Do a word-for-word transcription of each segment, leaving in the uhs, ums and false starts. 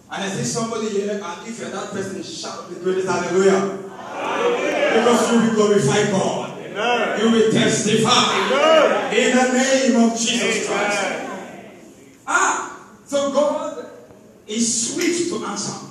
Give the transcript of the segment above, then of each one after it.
And I see somebody here, and if you're that person, shout the greatest hallelujah. Hallelujah. Because you will glorify God. Amen. You will testify. Amen. In the name of Jesus Christ. Amen. Ah, so God is swift to answer.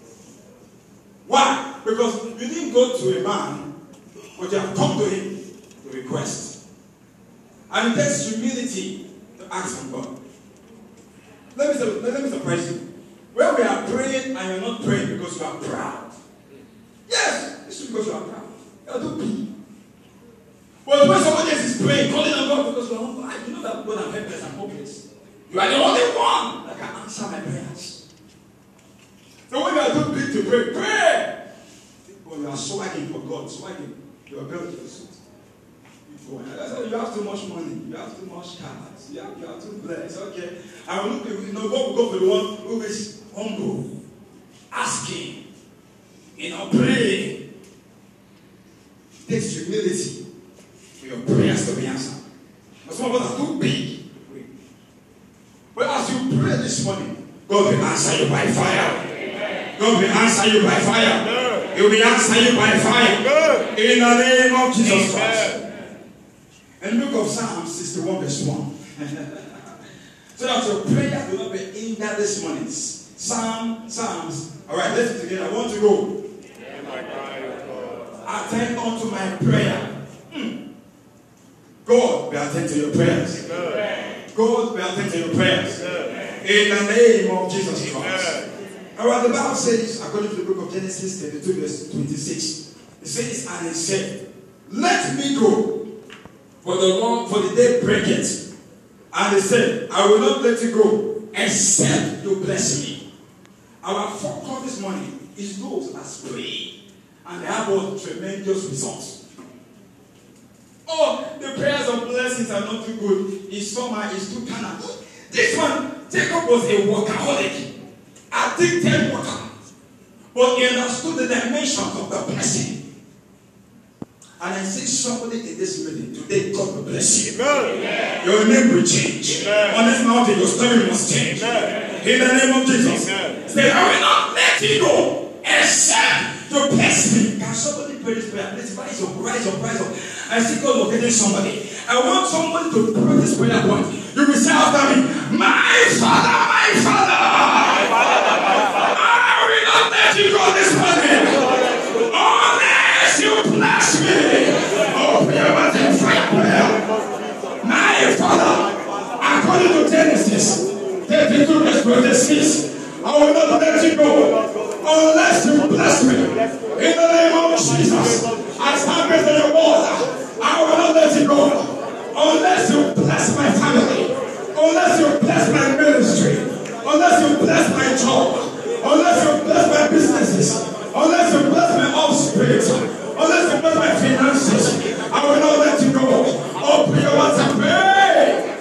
Why? Because you didn't go to a man, but you have come to him to request. And it takes humility to ask from God. Let me, let me surprise you. When we are praying and you're not praying because you are proud. Yes, it's because you are proud. You are too big. But when somebody else is praying, calling on God because you are humble, you know that God is helpless and hopeless. You are the only one that can answer my prayers. So when you are too big to pray, pray. But you are swagging for God, swagging. You are built to the suit. You have too much money. You have too much cars. You have, you are too blessed. Okay. I will look, you know, God will go for the one who is humble, asking, you know, praying. It takes humility for your prayers to be answered. But some of us are too big. But as you pray this morning, God will answer you by fire. God will answer you by fire. He will answer you by fire. In the name of Jesus Christ. And look of Psalm sixty-one verse one. So that your prayer will not be hindered this morning. Psalm, Psalms. Alright, let's do it together. I want to go. Attend unto my prayer. Mm. God will attend to your prayers. God will attend to your prayers. In the name of Jesus Christ. Alright, the Bible says, according to the book of Genesis thirty-two verse twenty-six, it says, and it said, let me go. For the long, for the day breaketh. And he said, I will not let you go, except you bless me. Our focus this morning is those that pray, and they have all tremendous results. Oh, the prayers of blessings are not too good. It's summer, it's too kind of good. This one, Jacob was a workaholic, addicted worker. But he understood the dimensions of the blessing. And I see somebody in this meeting today, God will bless you. Amen. Your name will change. Amen. On this mountain, your story must change. Amen. In the name of Jesus. Amen. Say, I will not let you go except to bless me. Can somebody pray this prayer? Please rise up, rise up, rise up. I see God locating somebody. I want somebody to pray this prayer point. You will say after me, my Father, my Father. My Father, my Father. I will not let you go this morning. Unless you bless me. Oh, fire prayer. My Father, according to Genesis thirty-two verse twenty-six, I will not let you go unless you bless me. In the name of Jesus, I stand before your word. I will not let you go unless you bless my family, unless you bless my ministry, unless you bless my job, unless you bless my businesses, unless you bless my offspring, unless you bless my finances. I will not let you go. Open your mouth and pray.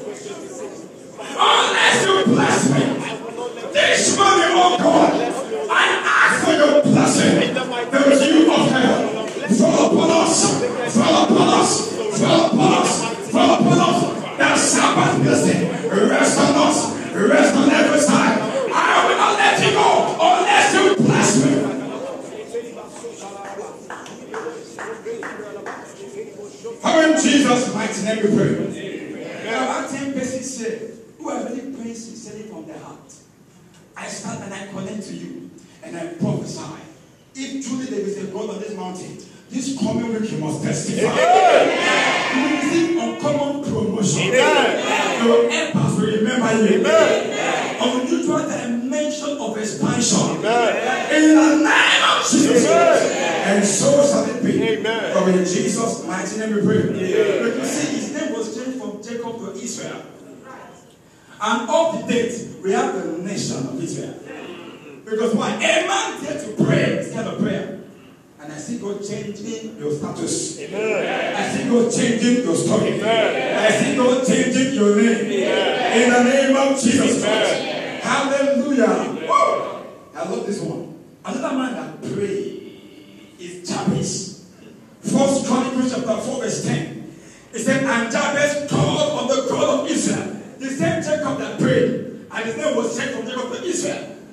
Unless you bless me. This morning, oh God, I ask for your blessing. There is you of heaven. Fall upon us. Fall upon us. Fall upon us. Fall upon us. That Sabbath blessing. Rest on us. Rest on every side. I will not let you go unless you bless me. How in Jesus' mighty name we pray. Now, that ten persons say, who are really praying sincerely from their heart. I stand and I connect to you and I prophesy. If truly there is a God on this mountain, this coming week you must testify. Amen. You will receive uncommon promotion. Amen. Your helpers will remember you. Amen. Unusual dimension of expansion. Amen. In the name of Jesus. Amen. And so shall it be. Amen. For in Jesus' mighty name we pray. Amen. But you see, his name was changed from Jacob to Israel. And up to date, we have the nation of Israel. Because why? A man dared to pray this kind of prayer. And I see God changing your status. Amen. I see God changing your story. Amen. I see God changing your name. Amen. In the name of Jesus Christ. Hallelujah. Woo. I love this one. Another man that prayed is Jabez. First Chronicles chapter four verse ten. It said, and Jabez called on the God of Israel. The same Jacob that prayed. And his name was changed from Jacob to Israel.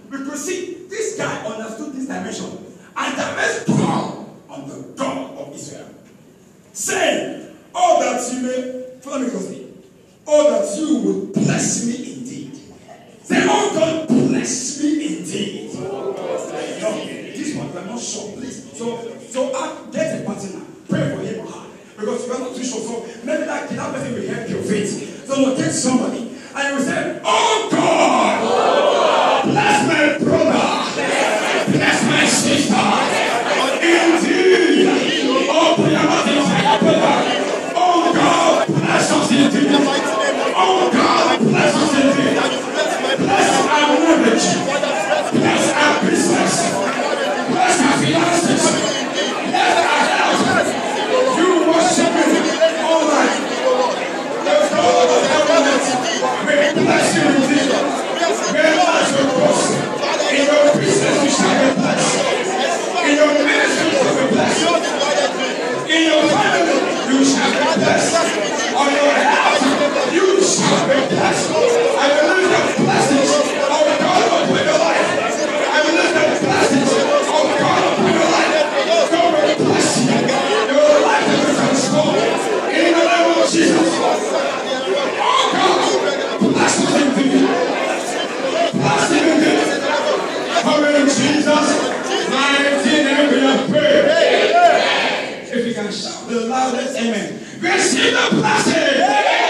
we could see this guy understood this dimension. And the message called on the God of Israel, saying, "Oh, that you may, follow me closely, oh, that you would bless me indeed." Say, "Oh, God, bless me indeed." No, this one, we are not sure, please. So, so uh, get a partner, pray for him or her, because you are not too sure. So maybe that, that person will help your faith. So locate somebody, and you will say, "Oh, God, oh, God, bless my brother, bless my sister. Indeed, open your mouth and say, oh God, bless us indeed. Oh God, bless us indeed. Bless our marriage. Bless our business. Bless our finances. Bless our health. You worship me all right. The God of heaven may bless you indeed. May bless your course. In your business you shall be blessed. In your ministry, you shall be blessed. In your family, you shall be blessed. On your health, you shall be blessed. I believe the blessings of God upon your life. I believe the blessings of God upon your life. God will bless you. Your life will be transformed. In the name of Jesus. Oh God, bless us indeed. Bless him indeed. Come in Jesus. Mighty name we have prayed. Amen. If you can shout the loudest amen. Receive the blessing.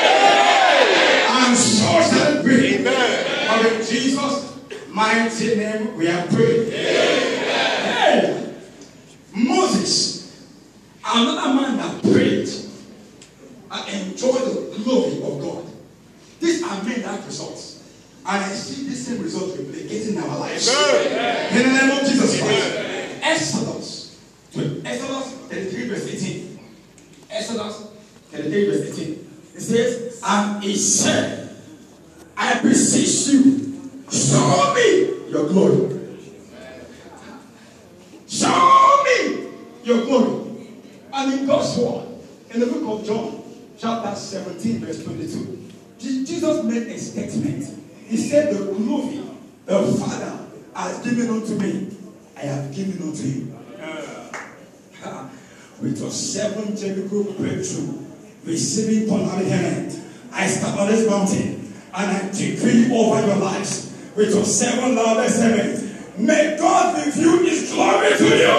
And so shall it be. Amen. In Jesus' mighty name we have prayed. Amen. Hey, Moses, another man that prayed and enjoyed the glory of God. These are men that have results. And I see this same result replicating in our lives. Amen. In the name of Jesus Christ. Amen. Exodus. Exodus thirty-three verse eighteen. Exodus thirty-three verse eighteen. It says, and he said, I beseech you, show me your glory. Show me your glory. And in God's word, in the book of John, chapter seventeen, verse twenty-two, Jesus made a statement. He said, the glory the Father has given unto me, I have given unto you. Uh, with your seven Jericho breakthrough, receiving tonal hand, I stand on this mountain and I decree over your lives with your seven loudest heaven. May God reveal his glory to you.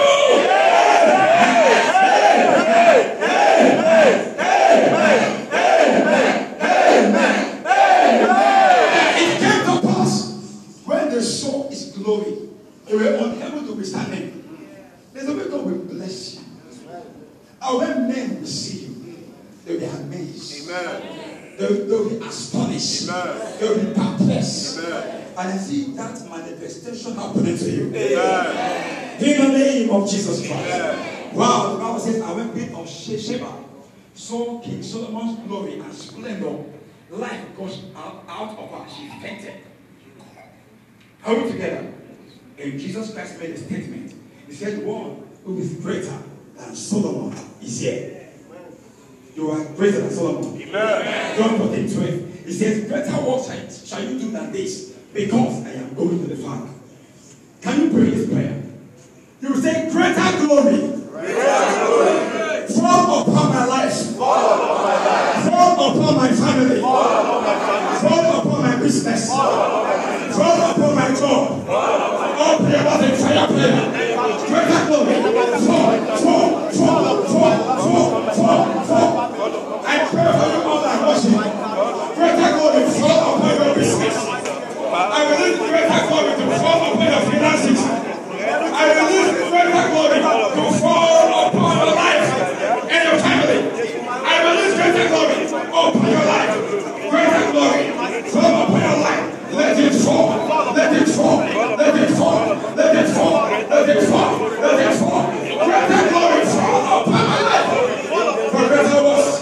It came to pass when they saw his glory, they were unable to withstand him. There's a way God will bless you. And when men will see you, they will be amazed. Amen. They will, they will be astonished. Amen. They will be perplexed. Amen. And I see that manifestation happening to you. Amen. In the name of Jesus Christ. Amen. Wow, the Bible says, I went bit of Sheba, saw King Solomon's glory and splendor. Life goes out, out of her. She fainted. Are we together? And Jesus Christ made a statement. He said, one who is greater than Solomon is here. You are greater than Solomon. Amen. John fourteen twelve. He says, greater works shall you do than this, because I am going to the Father. Can you pray this prayer? You will say, greater glory. Greater glory. Fall upon my life. Fall upon my life. Fall upon my family. Fall upon my family. Fall upon my business. Fall upon my business. Fall upon my job. Open your mouth and fire prayer. Greater glory. Fall, fall, fall, fall, fall, fall, fall. I pray for you all that worship. Greater glory fall upon your business. I release greater glory to fall upon your finances. I release greater glory to fall upon your life and your family. I release greater glory upon your life. Greater glory fall upon your life. Let it fall. Let it fall. Let it fall. Let it fall. Let it fall. Let it fall. Greater glory fall upon my life. For greater works.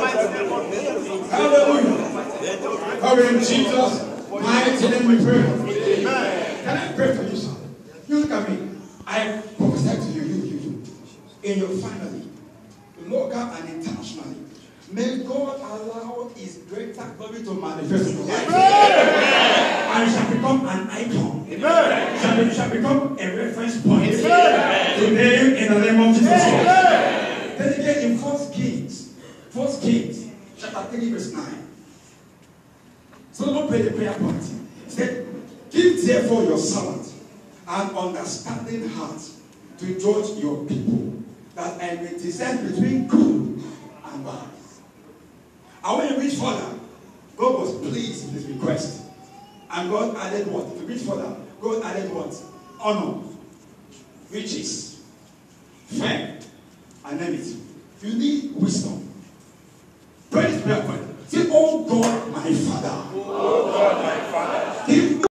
Hallelujah. Hallelujah. In Jesus' mighty name we pray. Amen. Can I pray for you, sir? You look at me. I prophesy to you, you, you, you. In your family, local and internationally. May God allow his greater glory to manifest in your life. Amen. And you shall become an icon. Amen. shall, be, shall become a reference point to them in the name of Jesus Christ. Then again in First Kings, First Kings, chapter three, verse nine. Solomon prayed a prayer point. He said, give therefore your servant an understanding heart to judge your people, that I may discern between good and bad. And when you reach further, God was pleased with his request. And God added what? If you reach further, God added what? Honor, riches, fame, and enmity. You need wisdom. Pray this prayer point. Say, oh God, my Father.